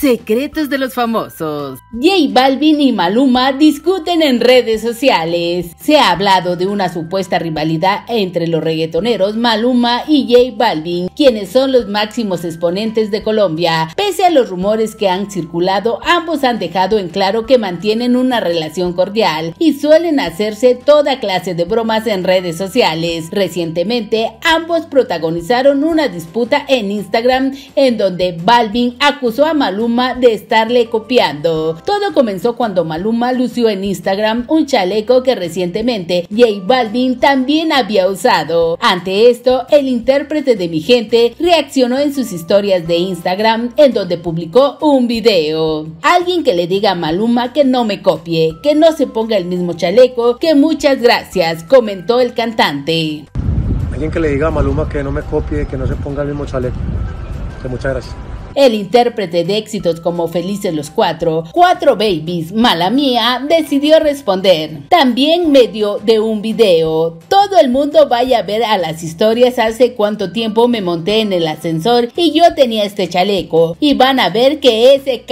Secretos de los famosos. J Balvin y Maluma discuten en redes sociales. Se ha hablado de una supuesta rivalidad entre los reggaetoneros Maluma y J Balvin, quienes son los máximos exponentes de Colombia. Pese a los rumores que han circulado, ambos han dejado en claro que mantienen una relación cordial y suelen hacerse toda clase de bromas en redes sociales. Recientemente, ambos protagonizaron una disputa en Instagram en donde Balvin acusó a Maluma de estarle copiando. Todo comenzó cuando Maluma lució en Instagram un chaleco que recientemente J Balvin también había usado. Ante esto, el intérprete de Mi Gente reaccionó en sus historias de Instagram en donde publicó un video. Alguien que le diga a Maluma que no me copie, que no se ponga el mismo chaleco, que muchas gracias, comentó el cantante. Alguien que le diga a Maluma que no me copie, que no se ponga el mismo chaleco, que muchas gracias. El intérprete de éxitos como Felices los Cuatro, Cuatro Babies, Mala Mía, decidió responder. También medio de un video. Todo el mundo vaya a ver a las historias hace cuánto tiempo me monté en el ascensor y yo tenía este chaleco. Y van a ver que ese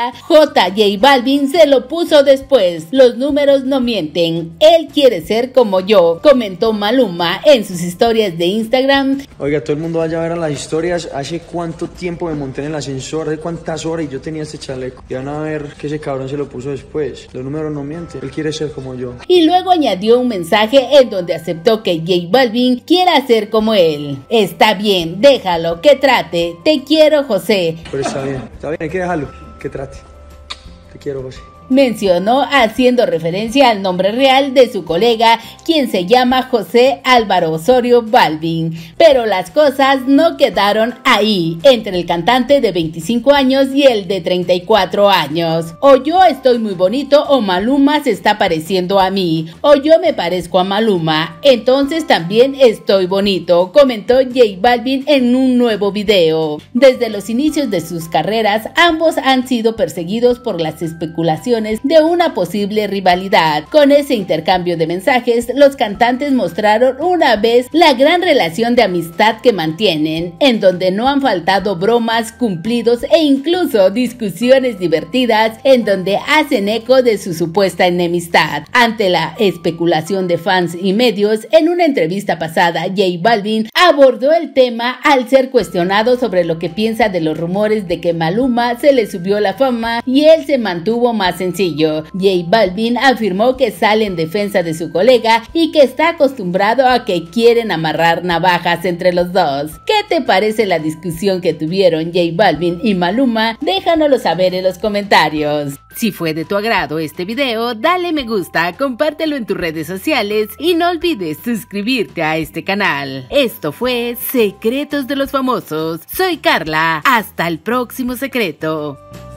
J Balvin se lo puso después. Los números no mienten. Él quiere ser como yo, comentó Maluma en sus historias de Instagram. Oiga, todo el mundo vaya a ver a las historias hace cuánto tiempo me monté en el ascensor, de cuántas horas y yo tenía este chaleco. Y van a ver que ese cabrón se lo puso después. Los números no mienten. Él quiere ser como yo. Y luego añadió un mensaje en donde aceptó que J Balvin quiera ser como él. Está bien, déjalo, que trate. Te quiero, José. Pero está bien, hay que dejarlo, que trate. Te quiero, José. Mencionó haciendo referencia al nombre real de su colega, quien se llama José Álvaro Osorio Balvin. Pero las cosas no quedaron ahí, entre el cantante de 25 años y el de 34 años. O yo estoy muy bonito o Maluma se está pareciendo a mí, o yo me parezco a Maluma, entonces también estoy bonito, comentó J Balvin en un nuevo video. Desde los inicios de sus carreras, ambos han sido perseguidos por las especulaciones de una posible rivalidad. Con ese intercambio de mensajes, los cantantes mostraron una vez la gran relación de amistad que mantienen, en donde no han faltado bromas, cumplidos e incluso discusiones divertidas en donde hacen eco de su supuesta enemistad. Ante la especulación de fans y medios, en una entrevista pasada, J Balvin abordó el tema al ser cuestionado sobre lo que piensa de los rumores de que Maluma se le subió la fama y él se mantuvo más sencillo. J Balvin afirmó que sale en defensa de su colega y que está acostumbrado a que quieren amarrar navajas entre los dos. ¿Qué te parece la discusión que tuvieron J Balvin y Maluma? Déjanoslo saber en los comentarios. Si fue de tu agrado este video, dale me gusta, compártelo en tus redes sociales y no olvides suscribirte a este canal. Esto fue Secretos de los Famosos. Soy Carla. Hasta el próximo secreto.